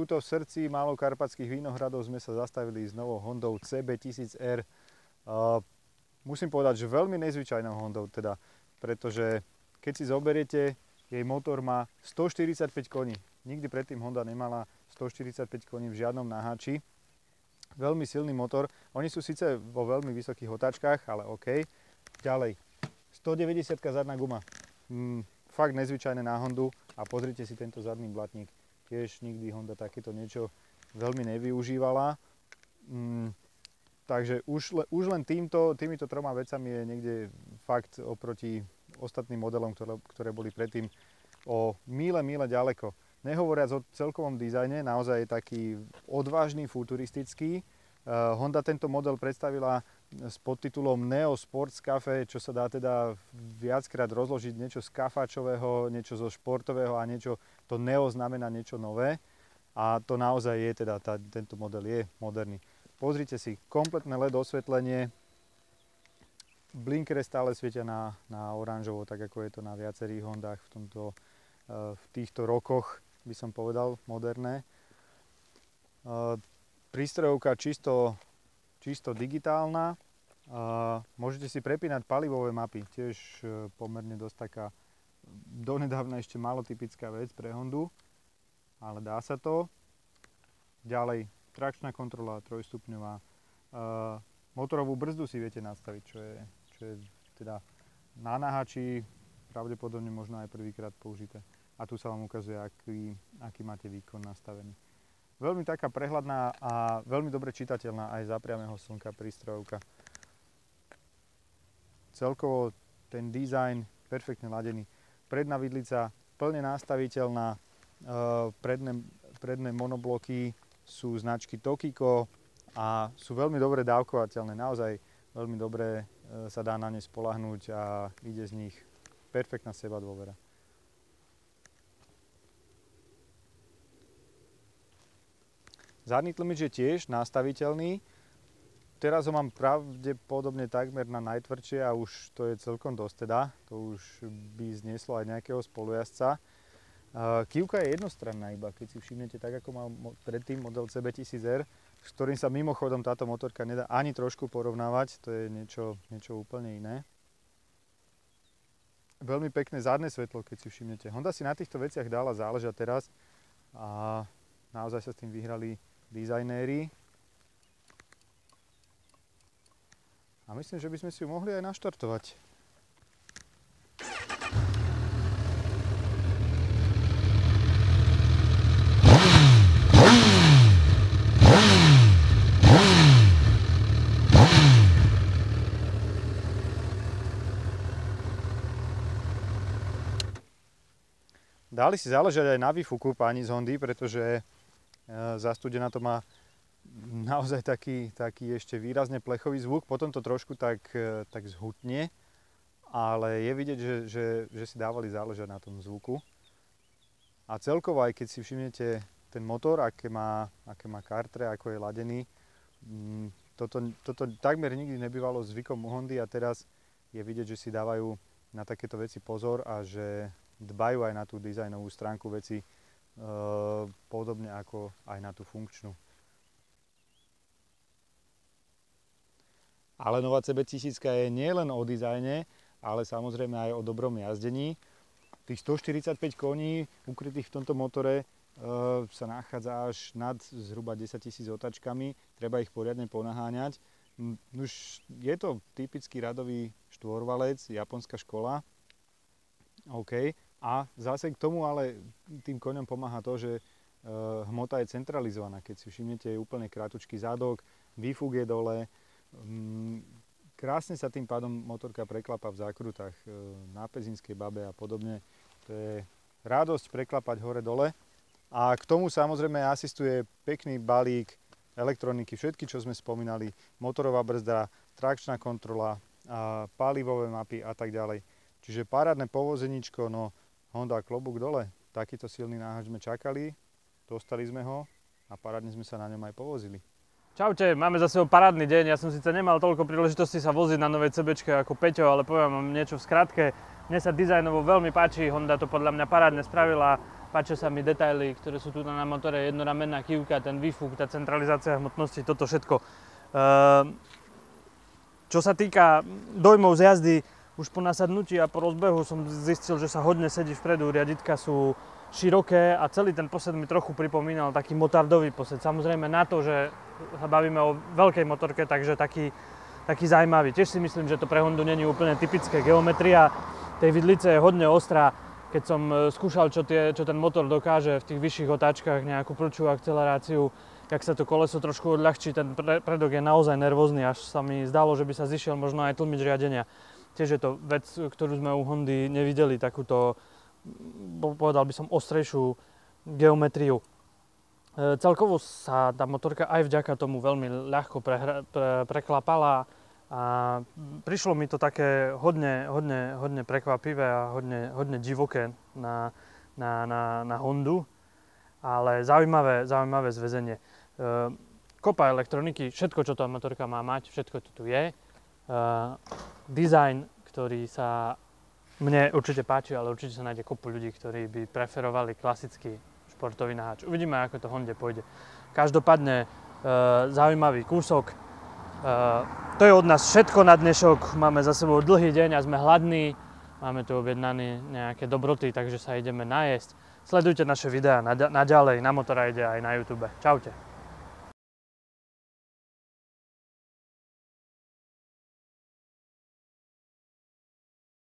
tuto v srdci Malokarpatských Vinohradov sme sa zastavili s novou Hondou CB1000R. Musím povedať, že veľmi nezvyčajnou Hondou, teda, pretože keď si zoberiete, jej motor má 145 koní. Nikdy predtým Honda nemala 145 koní v žiadnom naháči. Veľmi silný motor. Oni sú síce vo veľmi vysokých otáčkach, ale OK. Ďalej, 190 zadná guma. Fakt nezvyčajné na Hondu. A pozrite si tento zadný blatník. Tiež nikdy Honda takéto niečo veľmi nevyužívala. Takže už len týmito troma vecami je niekde fakt oproti ostatným modelom, ktoré boli predtým o míle ďaleko. Nehovoriac o celkovom dizajne, naozaj je taký odvážny, futuristický. Honda tento model predstavila s podtitulom Neo Sports Cafe, čo sa dá teda viackrát rozložiť, niečo z kafáčového, niečo zo športového a niečo, to Neo znamená niečo nové. A to naozaj je teda, tento model je moderný. Pozrite si, kompletné LED osvetlenie, blinkere stále svietia na oranžovo, tak ako je to na viacerých Hondách v týchto rokoch, by som povedal, moderné. Prístrojovka čisto digitálna. Môžete si prepínať palivové mapy, tiež pomerne dosť taká donedávna ešte málo typická vec pre Hondu, ale dá sa to. Ďalej, trakčná kontrola trojstupňová. Motorovú brzdu si viete nastaviť, čo je teda na naháči pravdepodobne možno aj prvýkrát použité. A tu sa vám ukazuje, aký máte výkon nastavený. Veľmi taká prehľadná a veľmi dobre čitateľná aj za priamého slnka prístrojovka. Celkovo ten dizajn perfektne ladený. Predná vidlica plne nastaviteľná, predné monobloky sú značky Tokiko a sú veľmi dobre dávkovateľné. Naozaj veľmi dobre sa dá na ne spoľahnúť a ide z nich perfektná sebadôvera. Zadný tlmič je tiež nastaviteľný. Teraz ho mám pravdepodobne takmer na najtvrdšie a už to je celkom dosť teda. To už by znieslo aj nejakého spolujazca. Kývka je jednostranná iba, keď si všimnete, tak ako mal predtým model CB1000R, s ktorým sa mimochodom táto motorka nedá ani trošku porovnávať. To je niečo úplne iné. Veľmi pekné zadné svetlo, keď si všimnete. Honda si na týchto veciach dala záležať teraz a naozaj sa s tým vyhrali dizajnéri. A myslím, že by sme si ju mohli aj naštartovať. Dali si záležať aj na výfuku páni z Hondy, pretože zastudená to má naozaj taký ešte výrazne plechový zvuk, potom to trošku tak zhutne, ale je vidieť, že si dávali záležať na tom zvuku. A celkovo, aj keď si všimnete ten motor, aké má kartre, ako je ladený, toto takmer nikdy nebývalo zvykom u Hondy a teraz je vidieť, že si dávajú na takéto veci pozor a že dbajú aj na tú dizajnovú stránku veci, podobne ako aj na tú funkčnú. Ale nová CB1000 je nielen o dizajne, ale samozrejme aj o dobrom jazdení. Tých 145 koní ukrytých v tomto motore sa nachádza až nad zhruba 10 000 otáčkami. Treba ich poriadne ponaháňať. Už je to typický radový štvorvalec, japonská škola. OK. A zase k tomu ale tým koňom pomáha to, že hmota je centralizovaná. Keď si všimnete, je úplne krátučký zadok, výfuk je dole. Krásne sa tým pádom motorka preklapa v zákrutách na Pezinskej Babe a podobne. To je radosť preklapať hore-dole. A k tomu samozrejme asistuje pekný balík elektroniky, všetky, čo sme spomínali. Motorová brzda, trakčná kontrola, palivové mapy a tak ďalej. Čiže parádne povozeníčko, no Honda, klobúk dole. Takýto silný náhač sme čakali, dostali sme ho a parádne sme sa na ňom aj povozili. Čaute, máme za sebou parádny deň. Ja som síce nemal toľko príležitosti sa voziť na novej CBčke ako Peťo, ale poviem vám niečo v skratke. Mne sa dizajnovo veľmi páči, Honda to podľa mňa parádne spravila. páčia sa mi detaily, ktoré sú tu na motore, jednoramenná kývka, ten výfuk, tá centralizácia hmotnosti, toto všetko. Čo sa týka dojmov z jazdy, už po nasadnutí a po rozbehu som zistil, že sa hodne sedí vpredu, riaditka sú široké a celý ten posed mi trochu pripomínal taký motardový posed. Samozrejme na to, že sa bavíme o veľkej motorke, takže taký zaujímavý. Tiež si myslím, že to pre Hondu není úplne typické. Geometria tej vidlice je hodne ostrá. Keď som skúšal, čo ten motor dokáže v tých vyšších otáčkach, nejakú prudšiu akceleráciu, jak sa to koleso trošku odľahčí, ten predok je naozaj nervózny, až sa mi zdalo, že by sa zišiel možno aj tlmič riadenia. Tiež je to vec, ktorú sme u Hondy nevideli, takúto, povedal by som, ostrejšiu geometriu. Celkovo sa tá motorka aj vďaka tomu veľmi ľahko preklapala a prišlo mi to také hodne prekvapivé a hodne divoké na Hondu, ale zaujímavé zväzenie. Kopa elektroniky, všetko, čo tá motorka má mať, všetko to tu je. Design, ktorý sa mne určite páči, ale určite sa nájde kopu ľudí, ktorí by preferovali klasický športový naháč. Uvidíme, ako to Honde pôjde. Každopádne zaujímavý kúsok. To je od nás všetko na dnešok. Máme za sebou dlhý deň a sme hladní. Máme tu objednané nejaké dobroty, takže sa ideme najesť. Sledujte naše videá naďalej na Motorride aj na YouTube. Čaute.